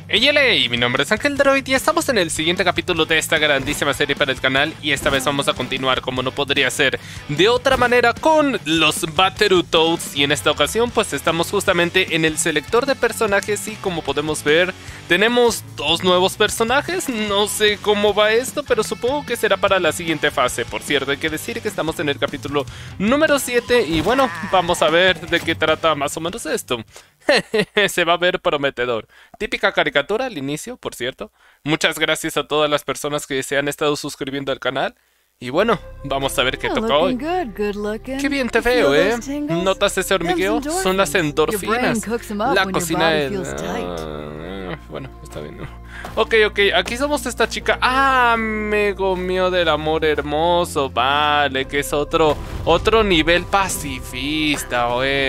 Hey, mi nombre es Ángel Droid y estamos en el siguiente capítulo de esta grandísima serie para el canal. Y esta vez vamos a continuar, como no podría ser de otra manera, con los Battletoads. Y en esta ocasión pues estamos justamente en el selector de personajes. Y como podemos ver, tenemos dos nuevos personajes. No sé cómo va esto, pero supongo que será para la siguiente fase. Por cierto, hay que decir que estamos en el capítulo número 7. Y bueno, vamos a ver de qué trata más o menos esto. Se va a ver prometedor. Típica caricatura al inicio, por cierto. Muchas gracias a todas las personas que se han estado suscribiendo al canal. Y bueno, vamos a ver qué toca hoy. Qué bien te veo, ¿eh? ¿Notas ese hormigueo? Son las endorfinas. La cocina del... bueno, está bien. Ok, aquí somos esta chica. ¡Ah! Me gomió del amor hermoso. Vale, que es otro nivel pacifista.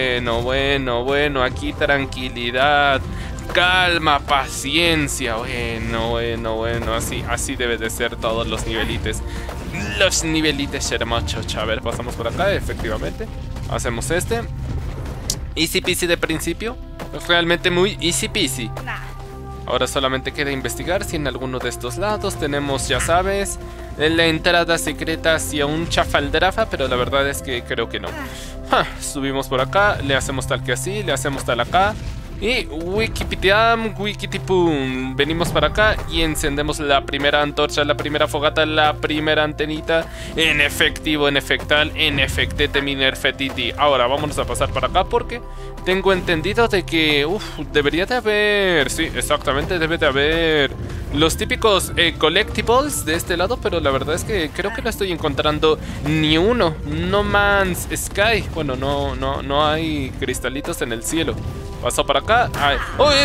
Bueno. Aquí tranquilidad, calma, paciencia. Bueno. Así debe de ser todos los nivelites. Los nivelites hermosos. A ver, pasamos por acá, efectivamente. Hacemos este. Easy peasy de principio. Realmente muy easy peasy. Ahora solamente queda investigar si en alguno de estos lados tenemos, ya sabes, la entrada secreta hacia un chafaldrafa, pero la verdad es que creo que no. Subimos por acá, le hacemos tal que así, le hacemos tal acá. Y wikipitiam, wikitipum. Venimos para acá y encendemos la primera antorcha, la primera fogata, la primera antenita. En efectivo, en efectal, en efectete minerfetiti. Ahora vámonos a pasar para acá porque tengo entendido de que debería de haber, sí, exactamente, debe de haber los típicos collectibles de este lado, pero la verdad es que creo que no estoy encontrando ni uno. No Man's Sky. Bueno, no hay cristalitos en el cielo. Paso para acá. Ay.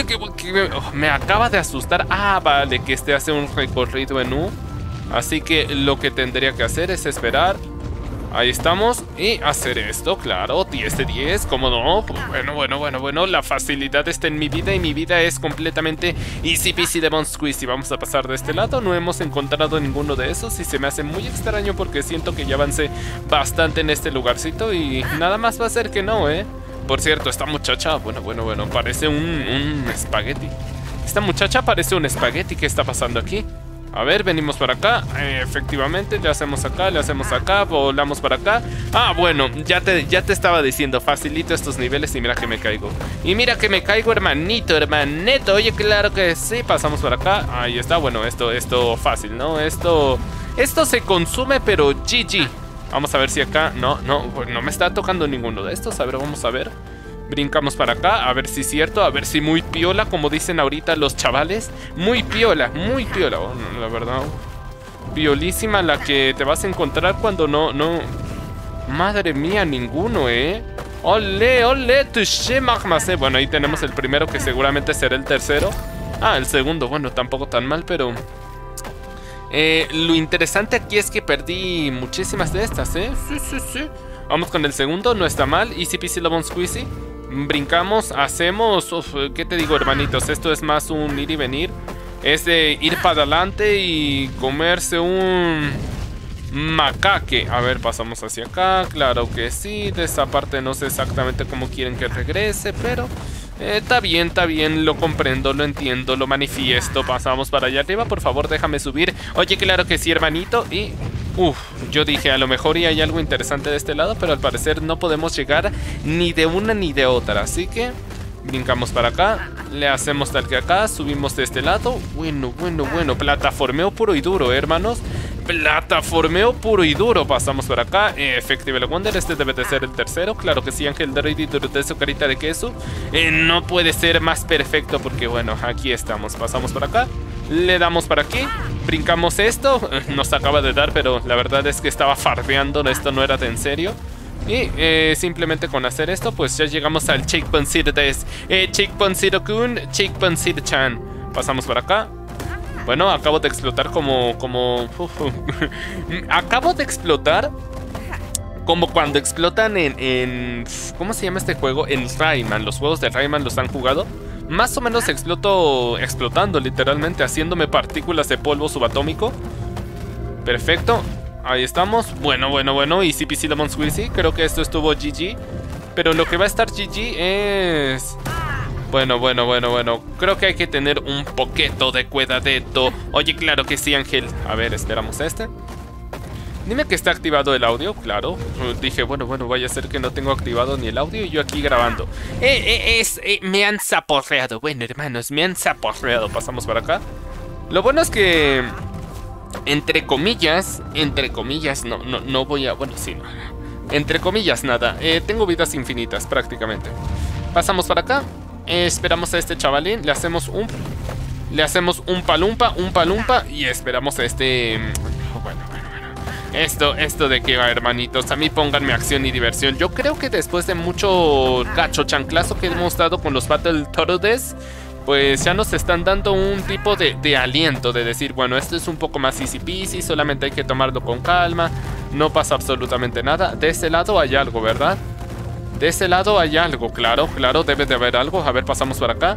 Me acaba de asustar. Ah, vale, que este hace un recorrido en U. Así que lo que tendría que hacer es esperar. Ahí estamos. Y hacer esto, claro. 10 de 10, ¿cómo no? Bueno. La facilidad está en mi vida y mi vida es completamente easy peasy lemon squeezy. Vamos a pasar de este lado. No hemos encontrado ninguno de esos y se me hace muy extraño porque siento que ya avancé bastante en este lugarcito y nada más va a ser que no, ¿eh? Por cierto, esta muchacha, bueno, parece un espagueti. Esta muchacha parece un espagueti. ¿Qué está pasando aquí? A ver, venimos para acá. Efectivamente, le hacemos acá, volamos para acá. Ah, bueno, ya te estaba diciendo, facilito estos niveles y mira que me caigo. Y mira que me caigo, hermanito. Oye, claro que sí, pasamos por acá. Ahí está, bueno, esto fácil, ¿no? Esto se consume, pero GG. Vamos a ver si acá... No me está tocando ninguno de estos. A ver, vamos a ver. Brincamos para acá, a ver si es cierto. A ver si muy piola, como dicen ahorita los chavales. Muy piola. Bueno, la verdad, piolísima la que te vas a encontrar cuando no... Madre mía, ninguno, ¿eh? Ole, touché magmase. Bueno, ahí tenemos el primero que seguramente será el tercero. Ah, el segundo, bueno, tampoco tan mal, pero... lo interesante aquí es que perdí muchísimas de estas, ¿eh? Sí. Vamos con el segundo, no está mal. Easy peasy lemon squeezy. Brincamos, hacemos... ¿qué te digo, hermanitos? Esto es más un ir y venir. Es de ir para adelante y comerse un... macaque. A ver, pasamos hacia acá. Claro que sí. De esa parte no sé exactamente cómo quieren que regrese, pero... Está bien, lo comprendo, lo entiendo, lo manifiesto. Pasamos para allá arriba, por favor, déjame subir. Oye, claro que sí, hermanito. Y... yo dije, a lo mejor y hay algo interesante de este lado, pero al parecer no podemos llegar ni de una ni de otra. Así que brincamos para acá, le hacemos tal que acá, subimos de este lado. Bueno, plataformeo puro y duro, hermanos. Plataformeo puro y duro. Pasamos por acá. Effective Wonder, este debe de ser el tercero. Claro que sí, Ángel Droid y de su carita de queso. No puede ser más perfecto porque bueno, aquí estamos. Pasamos por acá, le damos para aquí, brincamos esto. Nos acaba de dar, pero la verdad es que estaba fardeando. Esto no era de en serio. Y simplemente con hacer esto, pues ya llegamos al Checkpoint Zero Des. Checkpoint Zero Kun, Checkpoint Zero Chan. Pasamos por acá. Bueno, acabo de explotar acabo de explotar como cuando explotan en... ¿Cómo se llama este juego? En Rayman. Los juegos de Rayman los han jugado. Más o menos explotando literalmente, haciéndome partículas de polvo subatómico. Perfecto. Ahí estamos. Bueno. Easy peasy lemon squeezy. Creo que esto estuvo GG. Pero lo que va a estar GG es... Bueno. Creo que hay que tener un poquito de cuidadito. Oye, claro que sí, Ángel. A ver, esperamos este. Dime que está activado el audio, claro. Dije, bueno, vaya a ser que no tengo activado ni el audio y yo aquí grabando. Me han zaporreado. Bueno, hermanos, me han zaporreado. Pasamos para acá. Lo bueno es que, entre comillas, no voy a... Bueno, sí, no. Entre comillas, nada. Tengo vidas infinitas, prácticamente. Pasamos para acá. Esperamos a este chavalín. Le hacemos un palumpa. Y esperamos a este... Bueno. Esto de que va, hermanitos. A mí pónganme acción y diversión. Yo creo que después de mucho gacho chanclazo que hemos dado con los Battletoads, pues ya nos están dando un tipo de aliento. De decir, bueno, esto es un poco más easy peasy. Solamente hay que tomarlo con calma. No pasa absolutamente nada. De este lado hay algo, ¿verdad? De este lado hay algo, claro, debe de haber algo. A ver, pasamos por acá.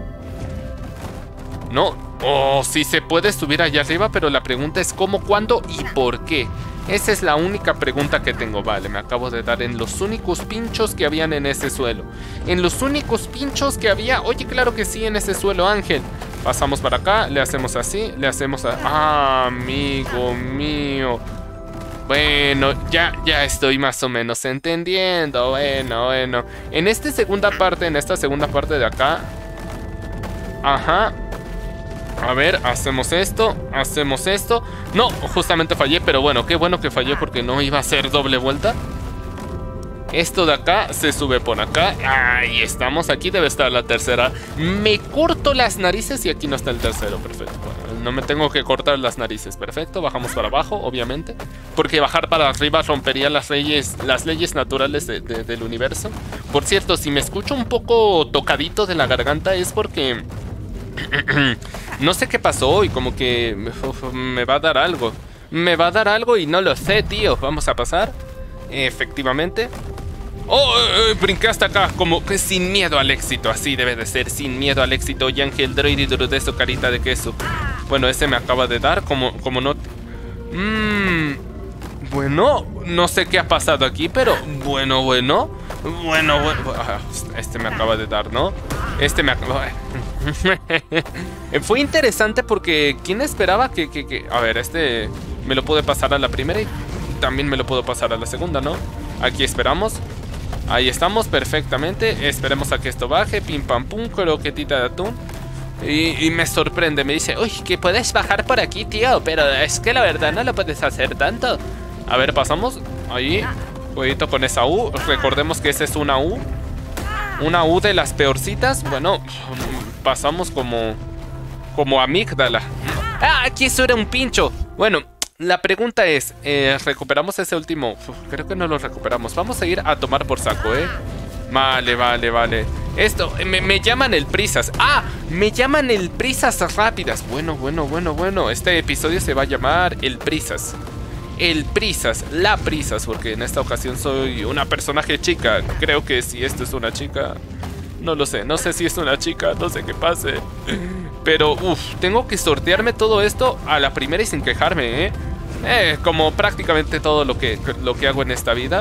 No, sí se puede subir allá arriba, pero la pregunta es cómo, cuándo y por qué. Esa es la única pregunta que tengo. Vale, me acabo de dar en los únicos pinchos que habían en ese suelo. En los únicos pinchos que había. Oye, claro que sí, en ese suelo, Ángel. Pasamos para acá, le hacemos así, le hacemos a... Ah, amigo mío. Bueno, ya estoy más o menos entendiendo. Bueno. En esta segunda parte de acá. Ajá. A ver, hacemos esto. No, justamente fallé, pero bueno, qué bueno que fallé porque no iba a ser doble vuelta. Esto de acá se sube por acá. Ahí estamos, aquí debe estar la tercera. Me corto las narices y aquí no está el tercero, perfecto. Bueno, no me tengo que cortar las narices, perfecto. Bajamos para abajo, obviamente, porque bajar para arriba rompería las leyes naturales del universo. Por cierto, si me escucho un poco tocadito de la garganta es porque... no sé qué pasó y como que me va a dar algo. Y no lo sé, tío. Vamos a pasar. Efectivamente. Brinqué hasta acá, como que sin miedo al éxito. Así debe de ser, sin miedo al éxito. Y Ángel Droid y Durudeso, carita de queso. Bueno, ese me acaba de dar, como no... Bueno, no sé qué ha pasado aquí, pero bueno. Este me acaba de dar, ¿no? Este me acaba... Fue interesante porque ¿quién esperaba que... A ver, este me lo pude pasar a la primera y también me lo puedo pasar a la segunda, ¿no? Aquí esperamos. Ahí estamos, perfectamente. Esperemos a que esto baje. Pim pam pum, croquetita de atún. Y me sorprende, me dice, uy, que puedes bajar por aquí, tío. Pero es que la verdad no lo puedes hacer tanto. A ver, pasamos. Ahí, cuidado con esa U. Recordemos que esa es una U. Una U de las peorcitas. Bueno, pasamos como amígdala. Ah, aquí eso era un pincho. Bueno, la pregunta es, ¿recuperamos ese último? Creo que no lo recuperamos. Vamos a ir a tomar por saco, Vale. Esto, me llaman el prisas. ¡Ah! Me llaman el prisas rápidas. Bueno. Este episodio se va a llamar el prisas. El prisas, la prisas, porque en esta ocasión soy una personaje chica. Creo que si esto es una chica, no lo sé. No sé si es una chica, no sé qué pase. Pero, tengo que sortearme todo esto a la primera y sin quejarme, como prácticamente todo lo que hago en esta vida.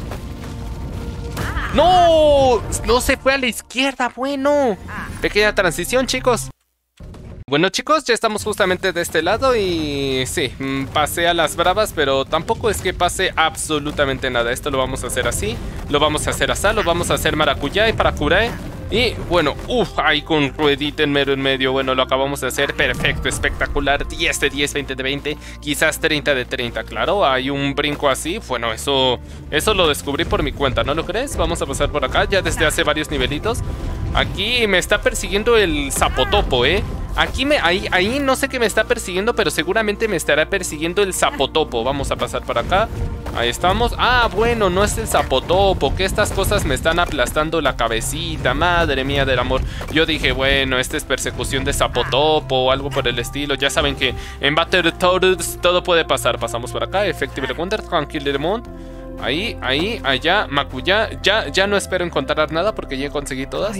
¡No! No se fue a la izquierda, bueno. Pequeña transición, chicos. Bueno, chicos, ya estamos justamente de este lado y sí, pasé a las bravas, pero tampoco es que pase absolutamente nada. Esto lo vamos a hacer así, lo vamos a hacer así, lo vamos a hacer maracuyá y paracuré. Y bueno, ahí con ruedita en medio, bueno, lo acabamos de hacer, perfecto, espectacular, 10 de 10, 20 de 20, quizás 30 de 30, claro, hay un brinco así, bueno, eso lo descubrí por mi cuenta, ¿no lo crees? Vamos a pasar por acá, ya desde hace varios nivelitos. Aquí me está persiguiendo el zapotopo, Aquí ahí no sé qué me está persiguiendo, pero seguramente me estará persiguiendo el zapotopo. Vamos a pasar por acá. Ahí estamos. Ah, bueno, no es el zapotopo. Que estas cosas me están aplastando la cabecita. Madre mía del amor. Yo dije, bueno, esta es persecución de zapotopo o algo por el estilo. Ya saben que en Battletoads todo puede pasar. Pasamos por acá. Effective Wonder, Tranquil Mount. Ahí, allá, Makuya. Ya no espero encontrar nada porque ya conseguí todas.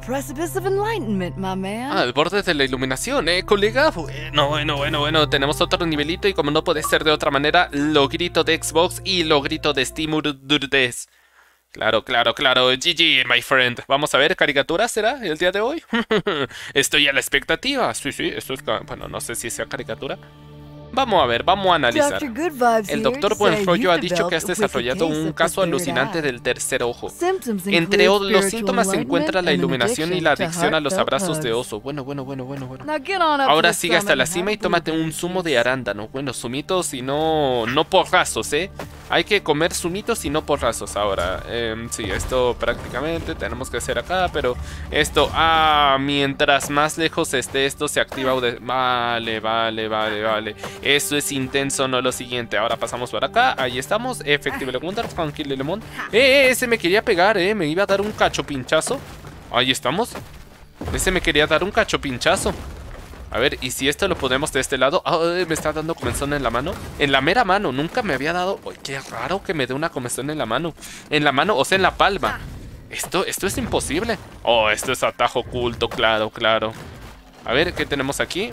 Al borde de la iluminación, colega. Bueno. Tenemos otro nivelito y como no puede ser de otra manera, logrito de Xbox y logrito de Steam Urdes. Claro, claro, claro. GG, my friend. Vamos a ver, ¿caricatura será el día de hoy? Estoy a la expectativa. Sí, sí, esto es... Bueno, no sé si sea caricatura. Vamos a ver, vamos a analizar. El doctor Buen Rollo ha dicho que has desarrollado un caso alucinante del tercer ojo. Entre los síntomas se encuentra la iluminación y la adicción a los abrazos de oso. Bueno. Ahora sigue hasta la cima y tómate un zumo de arándano. Bueno, zumitos y no porrazos, ¿eh? Hay que comer zumitos y no porrazos ahora. Sí, esto prácticamente tenemos que hacer acá, pero esto... mientras más lejos esté esto se activa... Vale. Eso es intenso, no lo siguiente. Ahora pasamos por acá, ahí estamos. Efectivo, tranquilo, lemon. Ese me quería pegar, me iba a dar un cacho pinchazo. Ahí estamos. Ese me quería dar un cacho pinchazo. A ver, ¿y si esto lo ponemos de este lado? Me está dando comezón en la mano. En la mera mano, nunca me había dado... Uy, qué raro que me dé una comezón en la mano. En la mano, o sea, en la palma. Esto es imposible. Esto es atajo oculto, claro. A ver, ¿qué tenemos aquí?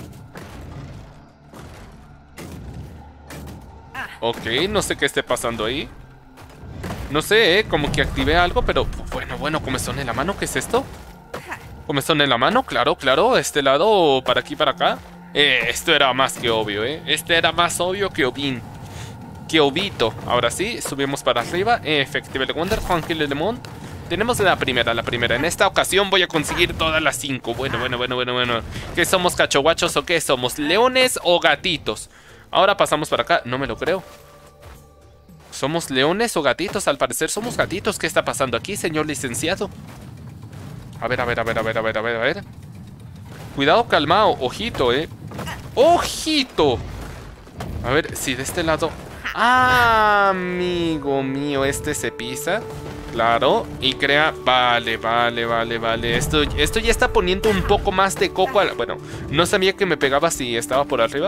Ok, no sé qué esté pasando ahí. No sé, como que activé algo, pero... Bueno, comezón en la mano, ¿qué es esto? Comezón en la mano, claro. Este lado, para aquí, para acá. Esto era más que obvio, Este era más obvio que Obin. Que Obito. Ahora sí, subimos para arriba. Efectivo, Wonder, Juanquil Lemon. Tenemos la primera. En esta ocasión voy a conseguir todas las 5. Bueno. ¿Qué somos, cachoguachos o qué somos? ¿Leones o gatitos? Ahora pasamos para acá. No me lo creo. ¿Somos leones o gatitos? Al parecer somos gatitos. ¿Qué está pasando aquí, señor licenciado? A ver. Cuidado, calmado. Ojito, ¡Ojito! A ver, si de este lado... amigo mío, este se pisa. Claro, y crea... Vale. Esto ya está poniendo un poco más de coco a la... Bueno, no sabía que me pegaba si estaba por arriba.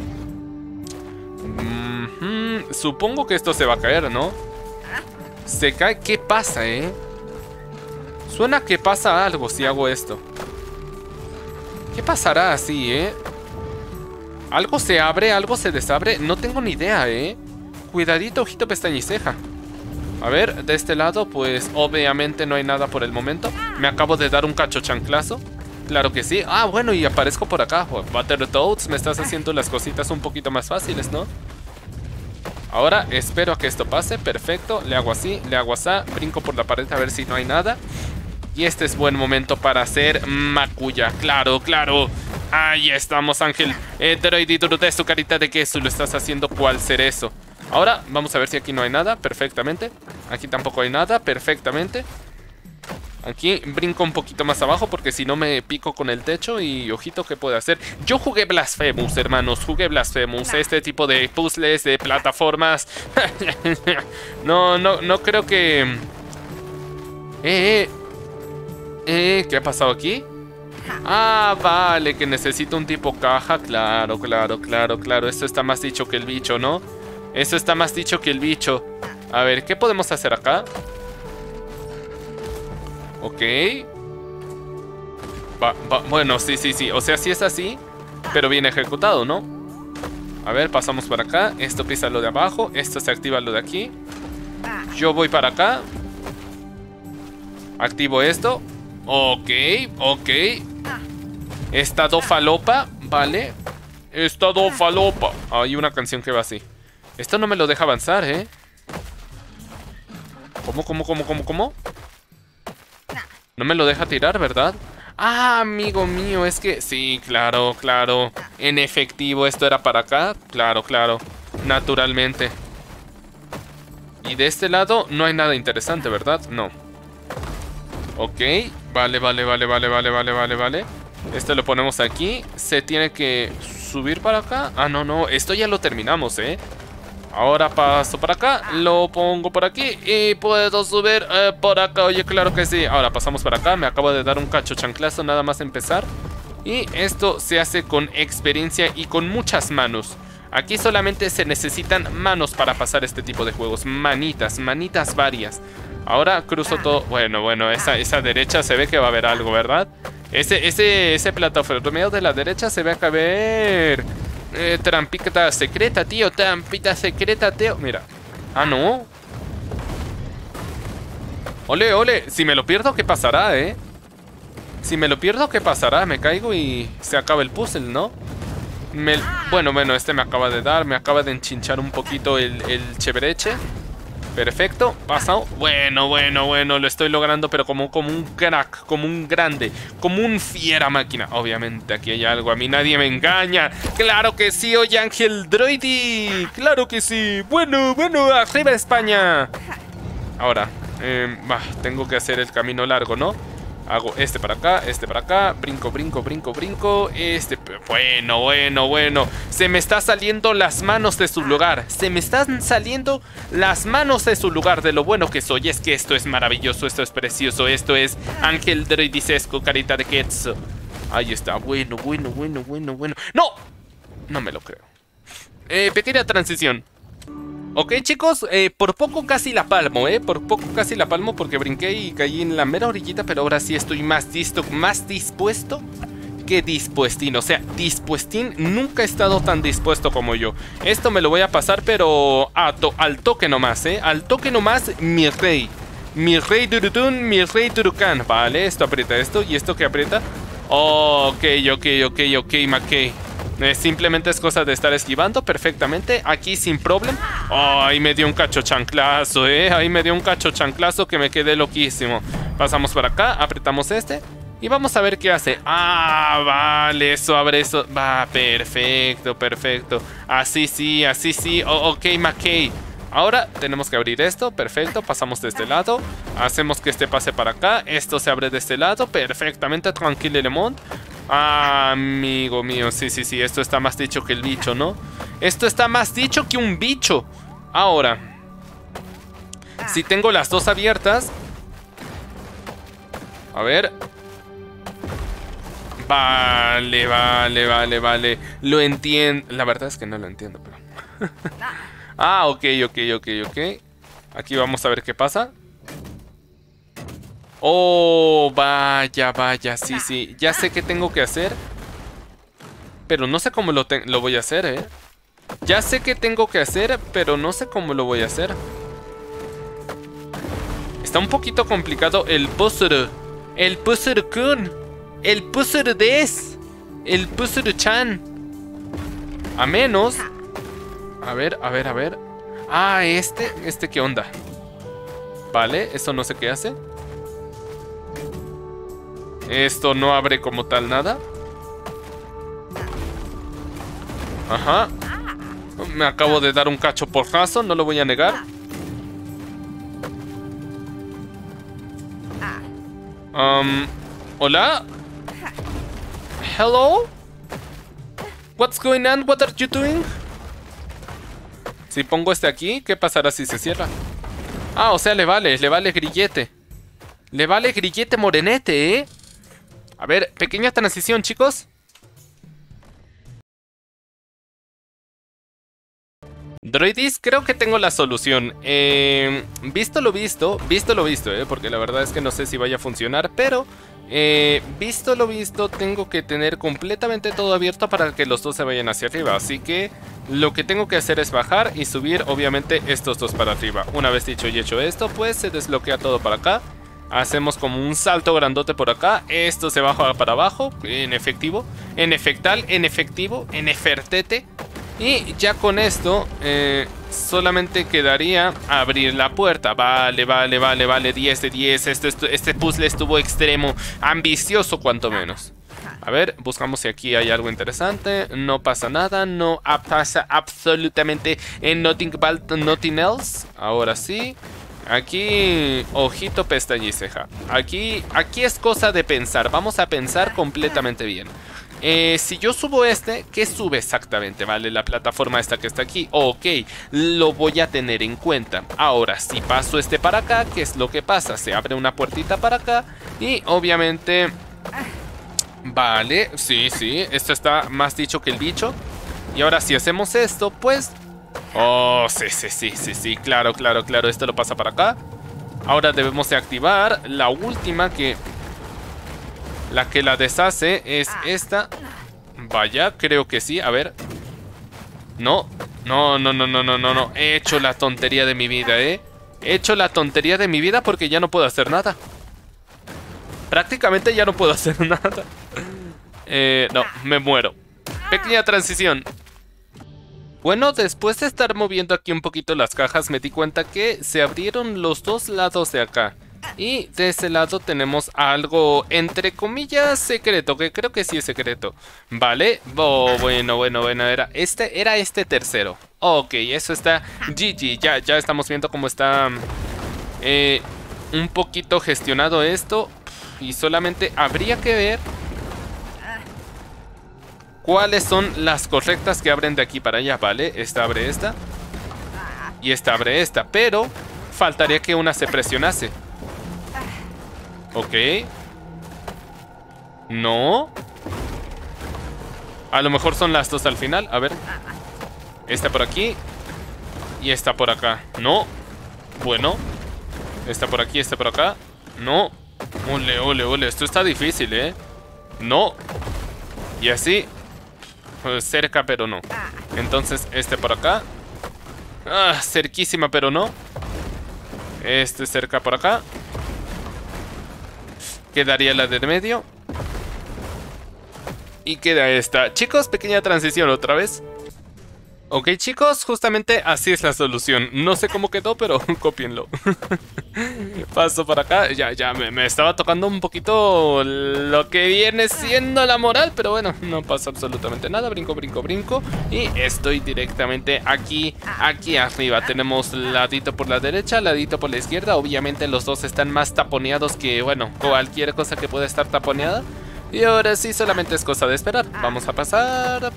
Supongo que esto se va a caer, ¿no? Se cae. ¿Qué pasa, Suena que pasa algo si hago esto. ¿Qué pasará así, Algo se abre, algo se desabre. No tengo ni idea, Cuidadito, ojito, pestaña y ceja. A ver, de este lado, pues obviamente no hay nada por el momento. Me acabo de dar un cacho chanclazo. Claro que sí. Bueno, y aparezco por acá. Battletoads, me estás haciendo las cositas un poquito más fáciles, ¿no? Ahora espero a que esto pase. Perfecto, le hago así, le hago así. Brinco por la pared a ver si no hay nada. Y este es buen momento para hacer Makuya. Claro. Ahí estamos, Ángel. Droidito de su carita de queso. Lo estás haciendo cual cerezo. Ahora vamos a ver si aquí no hay nada. Perfectamente. Aquí tampoco hay nada. Perfectamente. Aquí brinco un poquito más abajo porque si no me pico con el techo. Y ojito, ¿qué puede hacer? Yo jugué Blasphemous, hermanos. Este tipo de puzzles, de plataformas. No creo que... ¿qué ha pasado aquí? Vale, que necesito un tipo caja. Claro. Esto está más dicho que el bicho, ¿no? Eso está más dicho que el bicho. A ver, ¿qué podemos hacer acá? Ok. Bueno, sí. O sea, sí es así, pero bien ejecutado, ¿no? A ver, pasamos para acá. Esto pisa lo de abajo. Esto se activa lo de aquí. Yo voy para acá. Activo esto. Ok. Estado falopa. Vale. Estado falopa. Hay una canción que va así. Esto no me lo deja avanzar, ¿Cómo? No me lo deja tirar, ¿verdad? Amigo mío, es que... Sí, claro. En efectivo, esto era para acá. Claro. Naturalmente. Y de este lado no hay nada interesante, ¿verdad? No. Ok. Vale. Esto lo ponemos aquí. Se tiene que subir para acá. No. Esto ya lo terminamos, Ahora paso para acá, lo pongo por aquí y puedo subir por acá. Oye, claro que sí. Ahora pasamos para acá, me acabo de dar un cacho chanclazo nada más empezar. Y esto se hace con experiencia y con muchas manos. Aquí solamente se necesitan manos para pasar este tipo de juegos. Manitas varias. Ahora cruzo todo. Bueno, esa derecha se ve que va a haber algo, ¿verdad? Ese plataformeo de la derecha se ve acá. A ver... trampita secreta, tío. Mira. No. Ole, ole. Si me lo pierdo, ¿qué pasará, Si me lo pierdo, ¿qué pasará? Me caigo y se acaba el puzzle, ¿no? Bueno, este me acaba de dar. Me acaba de enchinchar un poquito el chevereche. Perfecto, pasado. Bueno, lo estoy logrando, pero como un crack, como un grande, como un fiera máquina. Obviamente aquí hay algo, a mí nadie me engaña. ¡Claro que sí, oye Ángel Droidy! ¡Claro que sí! Bueno, arriba España. Ahora, tengo que hacer el camino largo, ¿no? Hago este para acá, brinco. Bueno. Se me está saliendo las manos de su lugar. Se me están saliendo las manos de su lugar de lo bueno que soy. Es que esto es maravilloso, esto es precioso, esto es Ángel Droidisesco, carita de queso. Ahí está, bueno. ¡No! No me lo creo. Pequeña transición. Ok, chicos, por poco casi la palmo, por poco casi la palmo porque brinqué y caí en la mera orillita, pero ahora sí estoy más dispuesto que dispuestín. O sea, dispuestín, nunca he estado tan dispuesto como yo. Esto me lo voy a pasar, pero al toque nomás, Al toque nomás, mi rey. Mi rey Durutun, mi rey Turukan. Vale, esto aprieta esto y esto que aprieta. Ok, Mackey. Simplemente es cosa de estar esquivando perfectamente. Aquí sin problema. Ahí me dio un cacho chanclazo, Ahí me dio un cacho chanclazo que me quedé loquísimo. Pasamos por acá, apretamos este y vamos a ver qué hace. Vale, eso abre eso. Va, perfecto. Así sí. Ok, Mackey. Ahora tenemos que abrir esto, perfecto, pasamos de este lado. Hacemos que este pase para acá. Esto se abre de este lado, perfectamente, tranquilo, Lemont. Amigo mío, sí, esto está más dicho que el bicho, ¿no? Esto está más dicho que un bicho. Ahora, si tengo las dos abiertas. A ver. Vale. Lo entiendo. La verdad es que no lo entiendo, pero... ok. Aquí vamos a ver qué pasa. Oh, vaya, sí. Ya sé qué tengo que hacer, pero no sé cómo lo voy a hacer, Ya sé qué tengo que hacer, pero no sé cómo lo voy a hacer. Está un poquito complicado el puzzle. El puzzle-kun. El puzzle-des. El puzzle-chan. A menos... A ver. Este, ¿qué onda? Vale, eso no sé qué hace. Esto no abre como tal nada. Ajá. Me acabo de dar un cacho porrazo, no lo voy a negar. Hola. Hello. What's going on? What are you doing? Si pongo este aquí, ¿qué pasará si se cierra? O sea, le vale grillete. Le vale grillete morenete, A ver, pequeña transición, chicos. Droidis, creo que tengo la solución. Visto lo visto, porque la verdad es que no sé si vaya a funcionar, pero... visto lo visto, tengo que tener completamente todo abierto para que los dos se vayan hacia arriba. Así que lo que tengo que hacer es bajar y subir, obviamente, estos dos para arriba. Una vez dicho y hecho esto, pues se desbloquea todo para acá. Hacemos como un salto grandote por acá. Esto se baja para abajo, en efectivo, en efectal, en efectivo, en efertete. Y ya con esto solamente quedaría abrir la puerta. Vale, 10 de 10. Este puzzle estuvo extremo, ambicioso cuanto menos. A ver, buscamos si aquí hay algo interesante. No pasa nada, no pasa absolutamente nothing else. Ahora sí. Aquí, ojito, pestaña y ceja. Aquí es cosa de pensar. Vamos a pensar completamente bien. Si yo subo ¿qué sube exactamente? Vale, la plataforma esta que está aquí. Ok, lo voy a tener en cuenta. Ahora, si paso para acá, ¿qué es lo que pasa? Se abre una puertita para acá y obviamente... Vale, sí, esto está más dicho que el bicho. Y ahora si hacemos esto, pues... Oh, sí, claro, esto lo pasa para acá. Ahora debemos de activar la última que... La que la deshace es esta. Vaya, creo que sí, a ver. No. He hecho la tontería de mi vida, He hecho la tontería de mi vida porque ya no puedo hacer nada. Prácticamente ya no puedo hacer nada. No, me muero. Pequeña transición. Bueno, después de estar moviendo aquí un poquito las cajas, me di cuenta que se abrieron los dos lados de acá. Y de ese lado tenemos algo, entre comillas, secreto, que creo que sí es secreto. Vale, oh, bueno, era este tercero. Ok, eso está GG, ya estamos viendo cómo está un poquito gestionado esto. Y solamente habría que ver cuáles son las correctas que abren de aquí para allá, ¿vale? Esta abre esta y esta abre esta, pero faltaría que una se presionase. Ok. No. A lo mejor son las dos al final. A ver. Esta por aquí. Y esta por acá. No. Bueno. Esta por aquí, esta por acá. No. Ole. Esto está difícil, ¿eh? No. Y así. Cerca, pero no. Entonces, este por acá. Ah, cerquísima, pero no. Este cerca por acá. Quedaría la del medio. Y queda esta. Chicos, pequeña transición otra vez. Ok, chicos, justamente así es la solución. No sé cómo quedó, pero cópienlo. Paso para acá. Ya, me estaba tocando un poquito lo que viene siendo la moral. Pero bueno, no pasa absolutamente nada. Brinco. Y estoy directamente aquí arriba. Tenemos ladito por la derecha, ladito por la izquierda. Obviamente los dos están más taponeados que, bueno, cualquier cosa que pueda estar taponeada. Y ahora sí, solamente es cosa de esperar. Vamos a pasar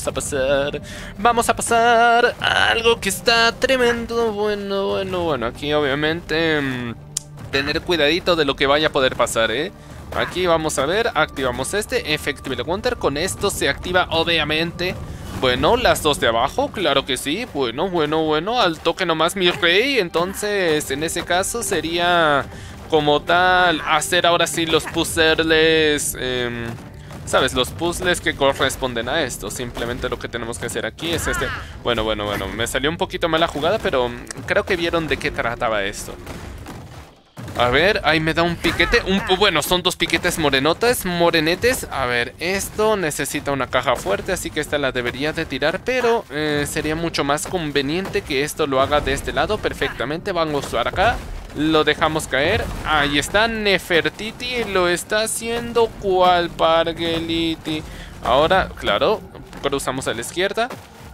algo que está tremendo. Bueno, aquí obviamente tener cuidadito de lo que vaya a poder pasar, ¿eh? Aquí vamos a ver, activamos este Effective Wonder. Con esto se activa obviamente, bueno, las dos de abajo, claro que sí. Bueno, al toque nomás mi rey. Entonces, en ese caso sería como tal hacer ahora sí los puzzles, ¿sabes? Los puzzles que corresponden a esto. Simplemente lo que tenemos que hacer aquí es este. Bueno, me salió un poquito mala jugada, pero creo que vieron de qué trataba esto. A ver, ahí me da un piquete. Bueno, son dos piquetes morenetes. A ver, esto necesita una caja fuerte, así que esta la debería de tirar. Pero sería mucho más conveniente que esto lo haga de este lado perfectamente. Vamos a usar acá. Lo dejamos caer. Ahí está Nefertiti. Lo está haciendo cual Pargeliti. Ahora, claro, cruzamos a la izquierda.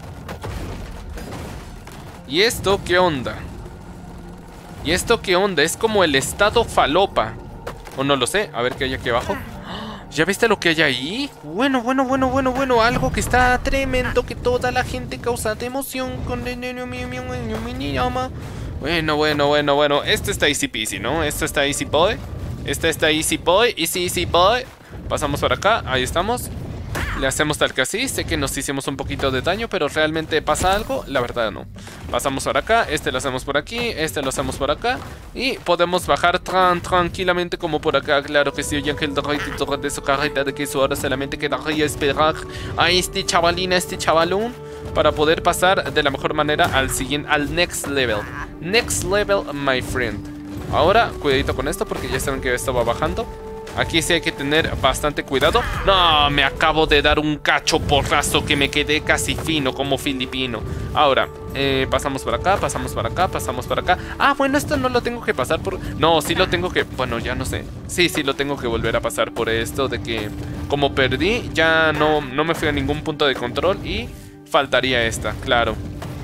¿Y esto qué onda? Es como el estado falopa. O no lo sé. A ver qué hay aquí abajo. ¿Ya viste lo que hay ahí? Bueno. Algo que está tremendo, que toda la gente causa de emoción con el niño mío. Bueno. Esto está easy peasy, ¿no? Esto está easy boy. Este está easy boy. Easy boy. Pasamos por acá. Ahí estamos. Le hacemos tal que así. Sé que nos hicimos un poquito de daño, pero realmente pasa algo. La verdad no. Pasamos por acá. Este lo hacemos por aquí. Este lo hacemos por acá. Y podemos bajar tranquilamente como por acá. Claro que sí. Oye, Ángel de su carreta de queso. Ahora solamente quedaría esperar a este chavalón para poder pasar de la mejor manera al siguiente, al next level. Next level, my friend. Ahora, cuidadito con esto porque ya saben que esto va bajando. Aquí sí hay que tener bastante cuidado. No, me acabo de dar un cacho porrazo que me quedé casi fino como filipino. Ahora, pasamos por acá. Ah, bueno, esto no lo tengo que pasar por... No, sí lo tengo que... Bueno, ya no sé. Sí, lo tengo que volver a pasar por esto de que... Como perdí, ya no me fui a ningún punto de control y faltaría esta, claro.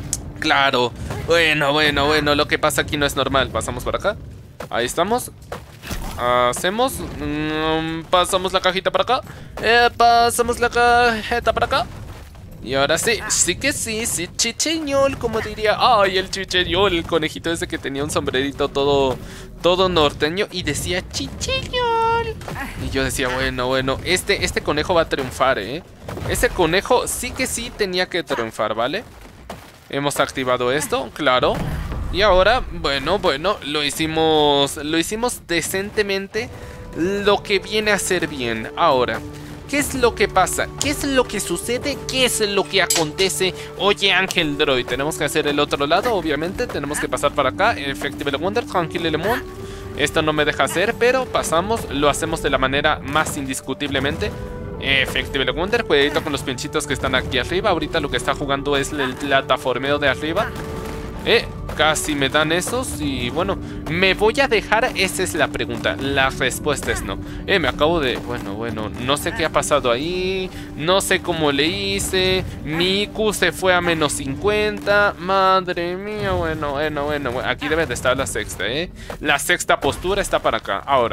Bueno, lo que pasa aquí no es normal. Pasamos por acá. Ahí estamos. Hacemos, pasamos la cajita para acá. Pasamos la cajeta para acá. Y ahora sí, sí, chicheñol, como diría. Ay, el chicheñol, el conejito ese que tenía un sombrerito todo norteño y decía chicheñol. Y yo decía, bueno, este conejo va a triunfar, Ese conejo sí que sí tenía que triunfar, ¿vale? Hemos activado esto, claro. Y ahora, bueno, lo hicimos decentemente, lo que viene a ser bien. Ahora, ¿Qué es lo que pasa? ¿Qué es lo que sucede? ¿Qué es lo que acontece? Oye, Ángel Droid, tenemos que hacer el otro lado, obviamente. Tenemos que pasar para acá. Effective Wonder, Tranquille Lemon. Esto no me deja hacer, pero pasamos. Lo hacemos de la manera más indiscutiblemente. Effective Wonder, cuidadito con los pinchitos que están aquí arriba. Ahorita lo que está jugando es el plataformeo de arriba. Casi me dan esos y bueno, ¿me voy a dejar? Esa es la pregunta. La respuesta es no. Me acabo de... Bueno, no sé qué ha pasado ahí. No sé cómo le hice. Mi IQ se fue a menos 50. Madre mía, bueno. Aquí debe de estar la sexta, La sexta postura está para acá. Ahora.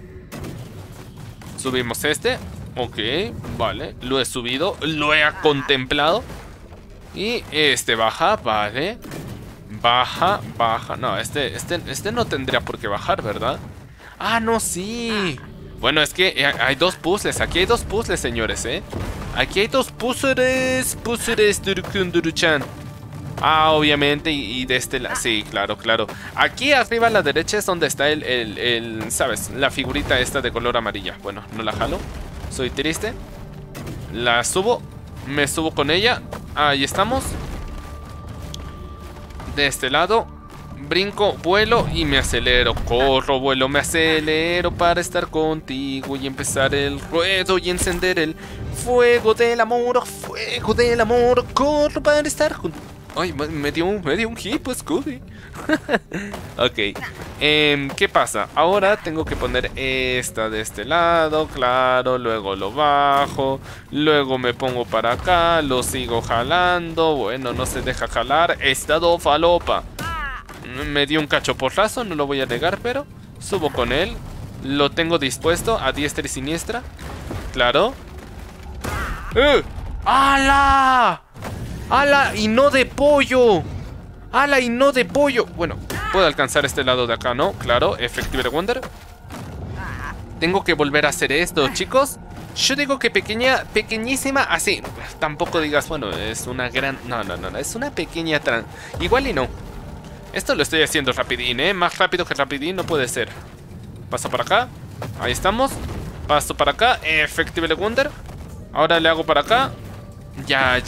Subimos este. Ok, vale. Lo he subido. Lo he contemplado. Y este baja, vale. Baja. No, este no tendría por qué bajar, ¿verdad? Ah, no, sí. Bueno, es que hay dos puzzles. Aquí hay dos puzzles, señores, Aquí hay dos puzzles. Durukun-Duru-chan. Ah, obviamente, y de este lado. Sí, claro. Aquí arriba a la derecha es donde está ¿sabes? La figurita esta de color amarilla. Bueno, no la jalo. Soy triste. La subo. Me subo con ella. Ahí estamos. De este lado, brinco, vuelo y me acelero. Corro, vuelo, me acelero para estar contigo y empezar el ruedo y encender el fuego del amor. Corro para estar junto. Ay, me dio un hip, Scooby. Ok. ¿Qué pasa? Ahora tengo que poner esta de este lado, claro. Luego lo bajo. Luego me pongo para acá. Lo sigo jalando. Bueno, no se deja jalar. Estado falopa. Me dio un cachoporrazo, no lo voy a negar, pero subo con él. Lo tengo dispuesto a diestra y siniestra. Claro. ¡Hala! ¡Hala! ¡Y no de pollo! ¡Hala! ¡Y no de pollo! Bueno, puedo alcanzar este lado de acá, ¿no? Claro, Effective Wonder. Tengo que volver a hacer esto, chicos. Yo digo que pequeñísima, así. Tampoco digas, bueno, es una gran... No, es una pequeña igual y no. Esto lo estoy haciendo rapidín, Más rápido que rapidín no puede ser. Paso para acá. Ahí estamos. Paso para acá, Effective Wonder. Ahora le hago para acá. Ya.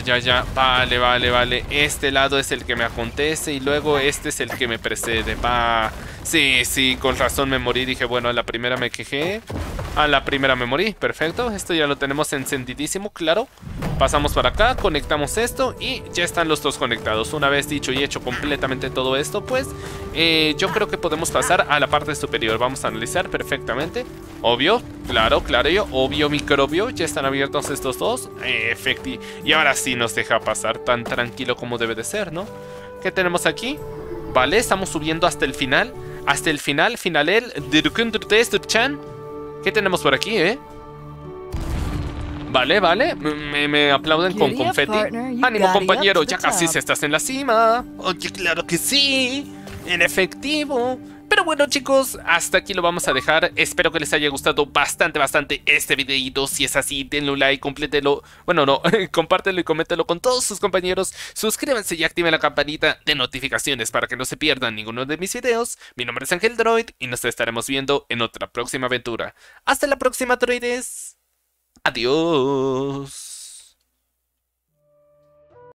Vale. Este lado es el que me acontece y luego este es el que me precede. Va. Sí, con razón me morí. Dije, bueno, a la primera me quejé. A la primera me morí. Perfecto. Esto ya lo tenemos encendidísimo, claro. Pasamos para acá, conectamos esto y ya están los dos conectados. Una vez dicho y hecho completamente todo esto, pues yo creo que podemos pasar a la parte superior. Vamos a analizar perfectamente. Obvio, claro, obvio, microbio. Ya están abiertos estos dos. Efectivo. Y ahora sí nos deja pasar tan tranquilo como debe de ser, ¿no? ¿Qué tenemos aquí? Vale, estamos subiendo hasta el final. Hasta el final, finalel. ¿Qué tenemos por aquí, Vale. Me aplauden con confeti. Ánimo, compañero, ya casi se estás en la cima. Oye, claro que sí. En efectivo. Pero bueno, chicos, hasta aquí lo vamos a dejar. Espero que les haya gustado bastante este videito. Si es así, denle un like, complételo. Bueno, no, compártelo y coméntelo con todos sus compañeros. Suscríbanse y activen la campanita de notificaciones para que no se pierdan ninguno de mis videos. Mi nombre es Ángel Droid y nos estaremos viendo en otra próxima aventura. Hasta la próxima, droides. Adiós.